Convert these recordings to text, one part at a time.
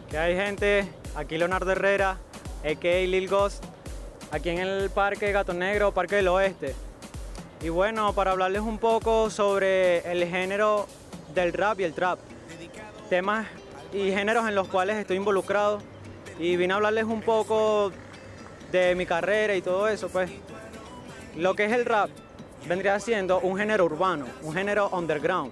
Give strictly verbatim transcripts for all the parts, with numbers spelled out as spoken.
Que hay gente, aquí Leonardo Herrera, a k a. Lil Ghost, aquí en el Parque Gato Negro, Parque del Oeste. Y bueno, para hablarles un poco sobre el género del rap y el trap, temas y géneros en los cuales estoy involucrado, y vine a hablarles un poco de mi carrera y todo eso, pues. Lo que es el rap vendría siendo un género urbano, un género underground,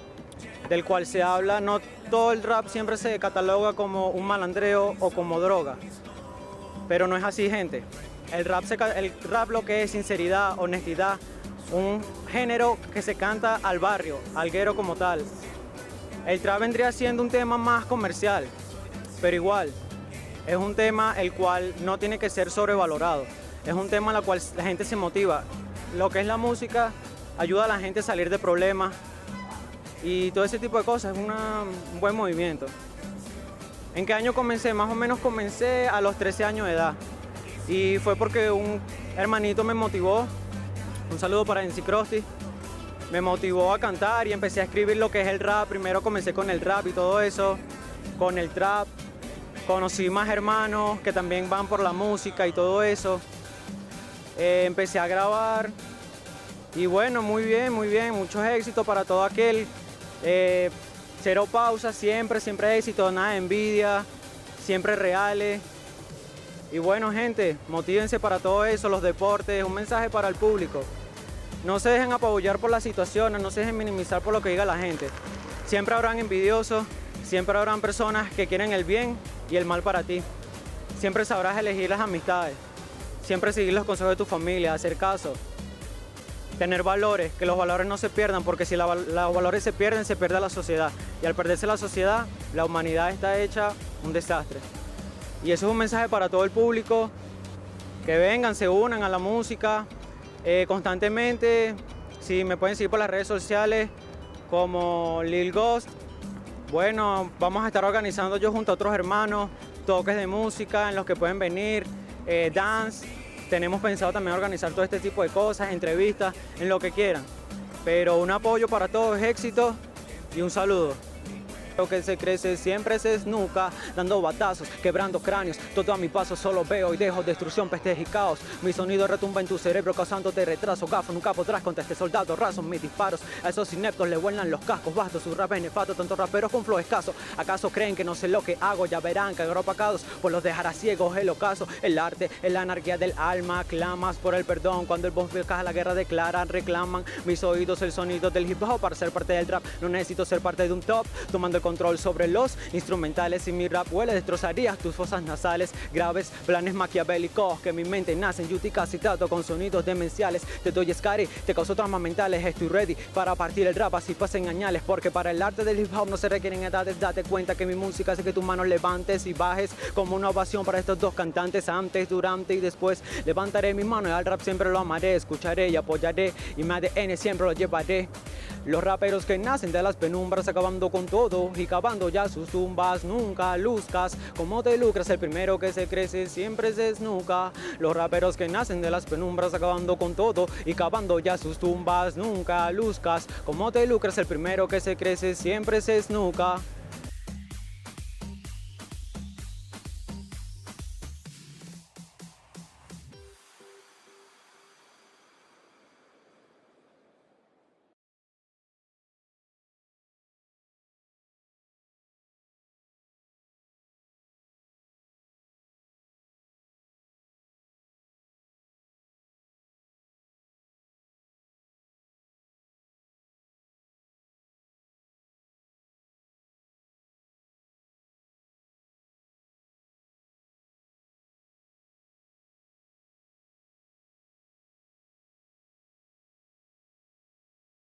del cual se habla, no todo el rap siempre se cataloga como un malandreo o como droga, pero no es así, gente. El rap, se, el rap lo que es sinceridad, honestidad, un género que se canta al barrio, al guero como tal. El trap vendría siendo un tema más comercial, pero igual, es un tema el cual no tiene que ser sobrevalorado. Es un tema en el cual la gente se motiva. Lo que es la música ayuda a la gente a salir de problemas y todo ese tipo de cosas. Es una, un buen movimiento. ¿En qué año comencé? Más o menos comencé a los trece años de edad. Y fue porque un hermanito me motivó. Un saludo para Ency Crusty. Me motivó a cantar y empecé a escribir lo que es el rap. Primero comencé con el rap y todo eso, con el trap. Conocí más hermanos que también van por la música y todo eso. Eh, empecé a grabar y bueno, muy bien, muy bien, muchos éxitos para todo aquel. Eh, cero pausa, siempre, siempre éxito, nada de envidia, siempre reales. Y bueno, gente, motívense para todo eso, los deportes, un mensaje para el público. No se dejen apabullar por las situaciones, no se dejen minimizar por lo que diga la gente. Siempre habrán envidiosos, siempre habrán personas que quieren el bien y el mal para ti. Siempre sabrás elegir las amistades, siempre seguir los consejos de tu familia, hacer caso. Tener valores, que los valores no se pierdan, porque si la, los valores se pierden, se pierde la sociedad. Y al perderse la sociedad, la humanidad está hecha un desastre. Y eso es un mensaje para todo el público, que vengan, se unan a la música eh, constantemente. Si me pueden seguir por las redes sociales como Lil Ghost. Bueno, vamos a estar organizando yo junto a otros hermanos toques de música en los que pueden venir, eh, dance. Tenemos pensado también organizar todo este tipo de cosas, entrevistas, en lo que quieran. Pero un apoyo para todos, éxito y un saludo. Lo que se crece siempre se esnuca, dando batazos, quebrando cráneos. Todo a mi paso solo veo y dejo destrucción, pestes y caos. Mi sonido retumba en tu cerebro causándote retraso. Gafo, nunca podrás contra este soldado raso. Mis disparos a esos ineptos le vuelan los cascos. Basto su rap es nefasto, tantos raperos con flow escaso. ¿Acaso creen que no sé lo que hago? Ya verán que agropacados pues los dejará ciegos el ocaso. El arte es la anarquía del alma. Clamas por el perdón cuando el boss caja la guerra declaran. Reclaman mis oídos el sonido del hip hop para ser parte del trap. No necesito ser parte de un top, tomando el control sobre los instrumentales. Y mi rap huele, destrozarías tus fosas nasales. Graves planes maquiavélicos que en mi mente nacen. Yutica citado con sonidos demenciales. Te doy scary, te causo traumas mentales. Estoy ready para partir el rap así pasen añales, porque para el arte del hip hop no se requieren edades. Date cuenta que mi música hace que tus manos levantes y bajes como una ovación para estos dos cantantes. Antes, durante y después levantaré mi mano y al rap siempre lo amaré. Escucharé y apoyaré y mi A D N siempre lo llevaré. Los raperos que nacen de las penumbras acabando con todo y cavando ya sus tumbas. Nunca luzcas como te lucras, el primero que se crece siempre se esnuca. Los raperos que nacen de las penumbras acabando con todo y cavando ya sus tumbas. Nunca luzcas como te lucras, el primero que se crece siempre se esnuca.